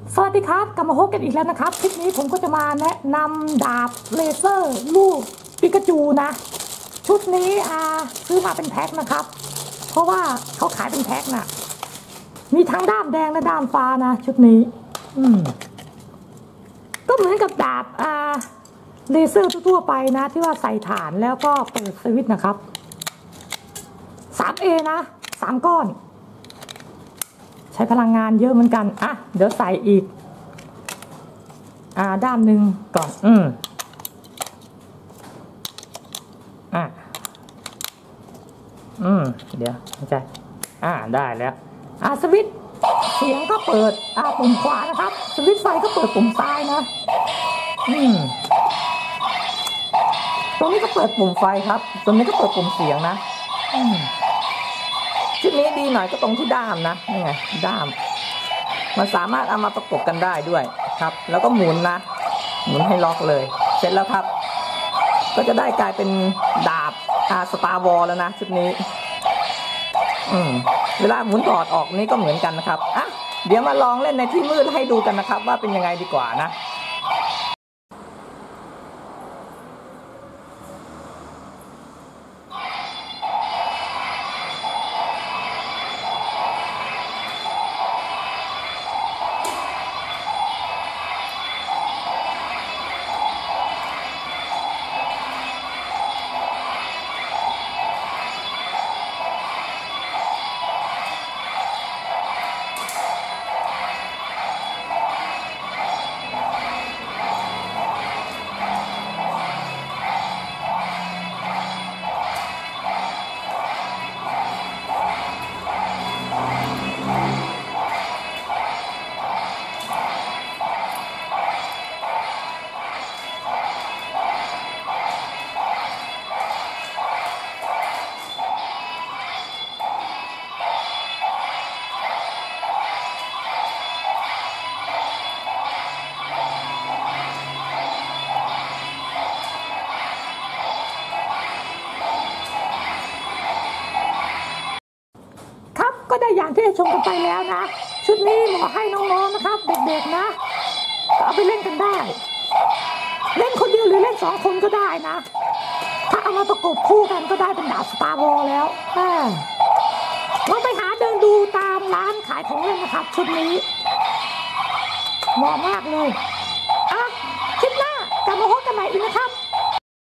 สวัสดีครับกลับมาพบกันอีกแล้วนะครับคลิปนี้ผมก็จะมาแนะนำดาบเลเซอร์ลูกปิกาจูนะชุดนี้ซื้อมาเป็นแพ็คนะครับเพราะว่าเขาขายเป็นแพ็คนะมีทั้งด้ามแดงและด้ามฟ้านะชุดนี้ก็เหมือนกับดาบเลเซอร์ทั่วไปนะที่ว่าใส่ฐานแล้วก็เปิดสวิตช์นะครับ 3A นะ3ก้อนใช้พลังงานเยอะเหมือนกันเดี๋ยวใส่อีกด้านหนึ่งก่อนเดี๋ยวไม่ใช่ได้แล้วสวิตช์เสียงก็เปิดปุ่มขวานะครับสวิตช์ไฟก็เปิดปุ่มซ้ายนะตรงนี้ก็เปิดปุ่มไฟครับตรงนี้ก็เปิดปุ่มเสียงนะชุดนี้ดีหน่อยก็ตรงที่ด้ามนะนี่ไงด้ามมันสามารถเอามาประกบกันได้ด้วยครับแล้วก็หมุนนะหมุนให้ล็อกเลยเสร็จแล้วครับก็จะได้กลายเป็นดาบสตาร์วอลแล้วนะชุดนี้เวลาหมุนถอดออกนี่ก็เหมือนกันนะครับเดี๋ยวมาลองเล่นในที่มืดให้ดูกันนะครับว่าเป็นยังไงดีกว่านะก็ได้อย่างที่ได้ชมกันไปแล้วนะชุดนี้เหมาะให้น้องๆนะครับเด็กๆนะเอาไปเล่นกันได้เล่นคนเดียวหรือเล่น2 คนก็ได้นะถ้าเอามาประกบคู่กันก็ได้เป็นดาบสตาร์วอลแล้วลองไปหาเดินดูตามร้านขายของเล่นนะครับชุดนี้เหมาะมากเลยคลิปหน้ากลับมาพบกันใหม่อีกนะครับ